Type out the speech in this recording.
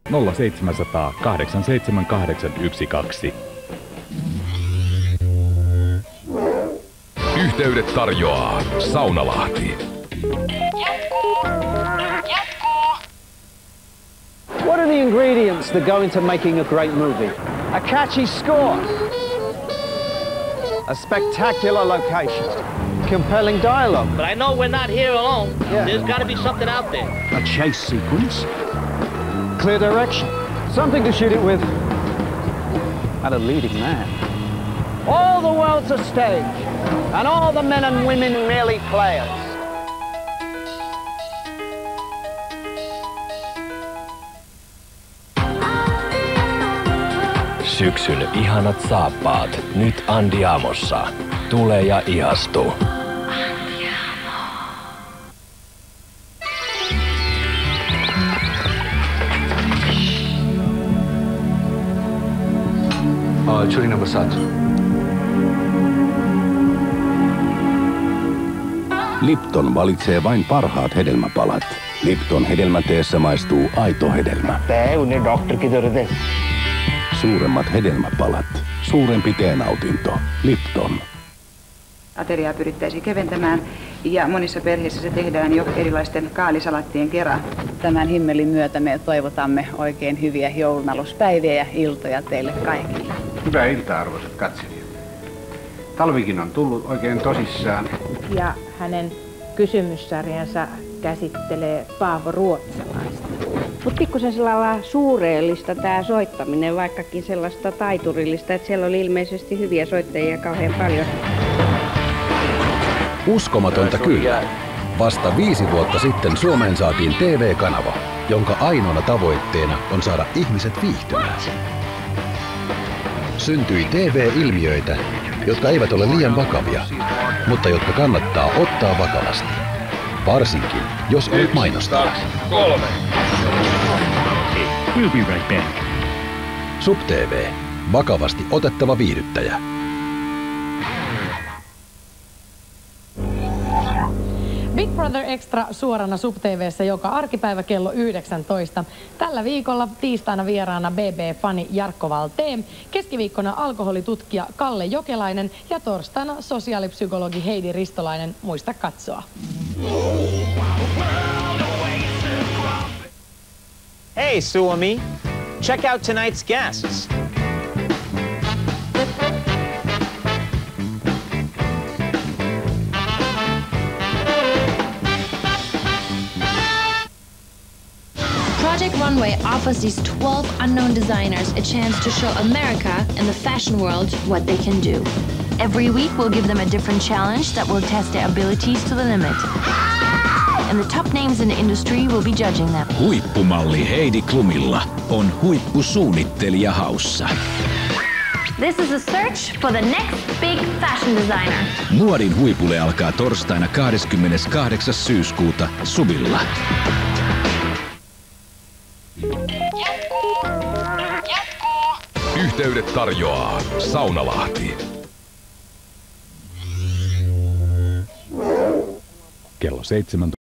0700 87812. Yhteydet tarjoaa Saunalahti. What are the ingredients that go into making a great movie? A catchy score, a spectacular location, compelling dialogue. But I know we're not here alone. Yeah. There's got to be something out there. A chase sequence, clear direction, something to shoot it with, and a leading man. All the world's a stage, and all the men and women merely players. Syksyn ihanat saappaat nyt Andiamossa. Tule ja ihastu. Jury number 7. Lipton valitsee vain parhaat hedelmäpalat. Lipton hedelmäteessä maistuu aito hedelmä. Suuremmat hedelmäpalat. Suurempi teenautinto. Lipton. Ateriaa pyrittäisiin keventämään ja monissa perheissä se tehdään jo erilaisten kaalisalattien kerran. Tämän himmelin myötä me toivotamme oikein hyviä joulunaluspäiviä ja iltoja teille kaikille. Hyvää iltaa, arvoisat katselijat. Talvikin on tullut oikein tosissaan. Ja hänen kysymyssarjansa käsittelee Paavo Ruotsalaista. Mutta pikkusen sellaista suureellista tämä soittaminen, vaikkakin sellaista taiturillista, että siellä oli ilmeisesti hyviä soittajia kauhean paljon. Uskomatonta kyllä. Vasta 5 vuotta sitten Suomeen saatiin TV-kanava, jonka ainoana tavoitteena on saada ihmiset viihtymään. Syntyi TV-ilmiöitä, jotka eivät ole liian vakavia, mutta jotka kannattaa ottaa vakavasti. Varsinkin, jos olet mainostaja. 3. We'll be right back. SubTV. Vakavasti otettava viihdyttäjä. Big Brother Extra suorana SubTV:ssä joka arkipäivä kello 19. Tällä viikolla tiistaina vieraana BB-fani Jarkko Valteen, keskiviikkona alkoholitutkija Kalle Jokelainen ja torstaina sosiaalipsykologi Heidi Ristolainen. Muista katsoa. Hey, Suomi. Check out tonight's guests. Project Runway offers these 12 unknown designers a chance to show America and the fashion world what they can do. Every week we'll give them a different challenge that will test their abilities to the limit. And the top names in the industry will be judging them. Huippumalli Heidi Klumilla on huippusuunnittelija haussa. This is a search for the next big fashion designer. Muodin huipulle alkaa torstaina 28. syyskuuta Subilla. Yhteydet tarjoaa Saunalahti. Kello 7.